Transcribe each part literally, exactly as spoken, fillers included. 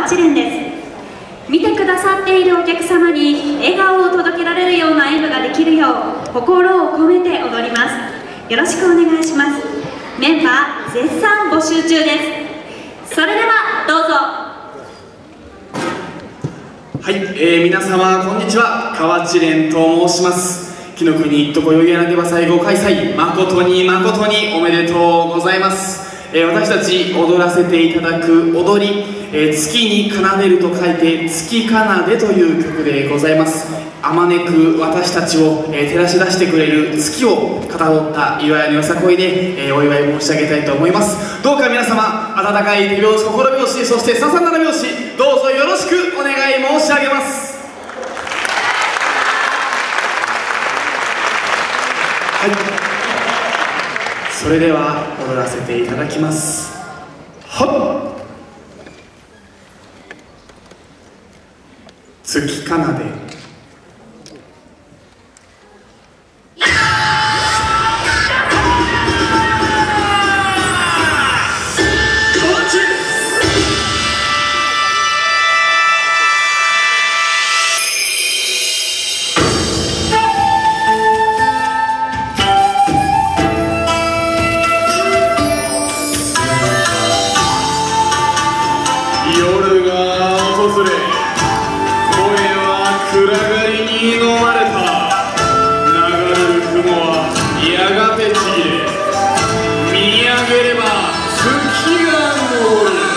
川知蓮です。見てくださっているお客様に笑顔を届けられるような演舞ができるよう心を込めて踊ります。よろしくお願いします。メンバー絶賛募集中です。それではどうぞ。 はい、えー、皆様こんにちは、川知蓮と申します。紀の国一とこよいやなでは最後開催、誠に誠におめでとうございます。えー、私たち踊らせていただく踊り、えー、月に奏でると書いて月奏でという曲でございます。あまねく私たちを、えー、照らし出してくれる月をかたどった岩屋のよさこいで、えー、お祝い申し上げたいと思います。どうか皆様温かい手拍子、心拍子、そしてささなな拍子、どうぞよろしくお願い申し上げます。はい、それでは踊らせていただきます。はっ、月奏で。夜が訪れ、声は暗がりに飲まれた。流れる雲はやがて消え、見上げれば月が昇る。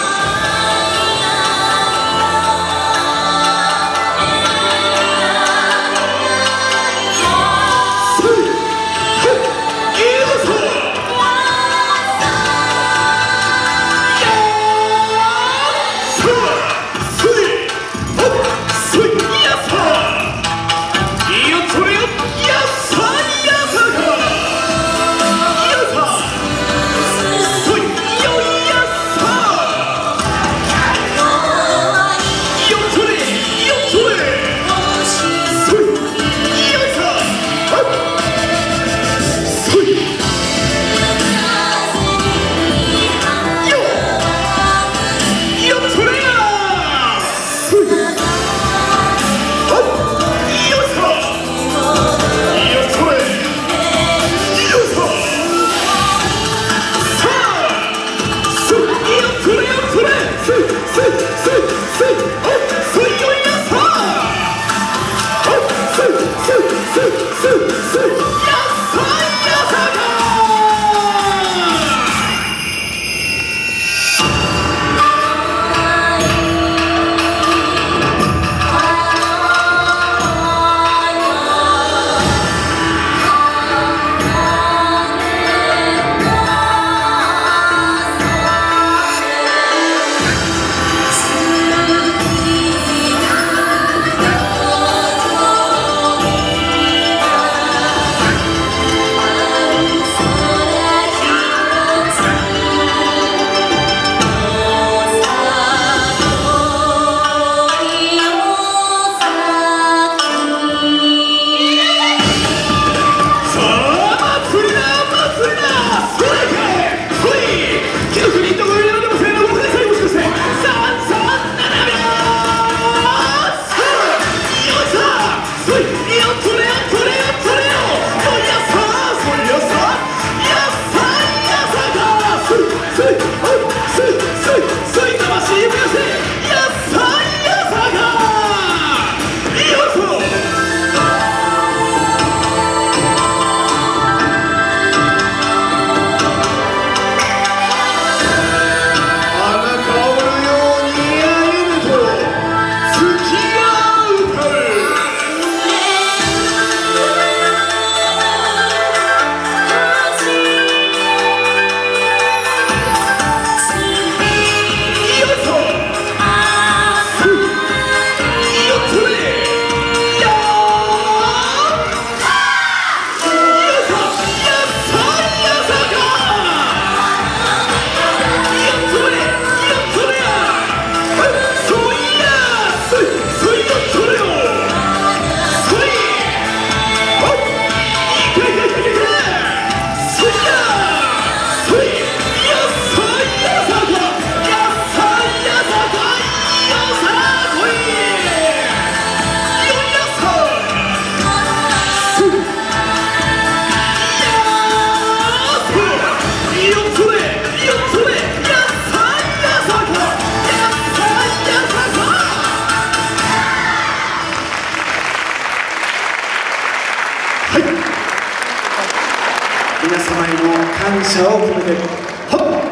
謝を込めて、はっ。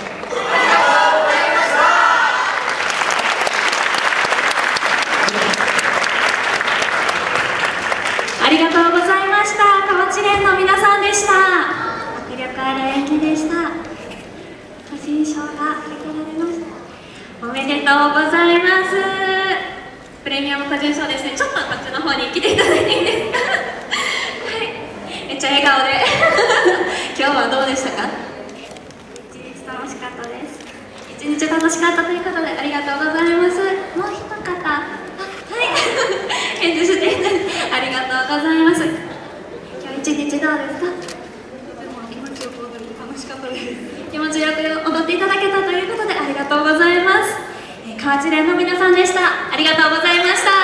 ありがとうございました。河内連の皆さんでした。迫力ある演技でした。個人賞が受け取られました。おめでとうございます。プレミアム個人賞ですね。ちょっとこっちの方に来ていただいていいですか。はい、めっちゃ笑顔で今日はどうでしたか。一日楽しかったです。一日楽しかったということでありがとうございます。もう一方、返事していただいてありがとうございます。今日一日どうですか。気持ちよく踊れて楽しかったです。気持ちよく踊っていただけたということでありがとうございます。河内連の皆さんでした。ありがとうございました。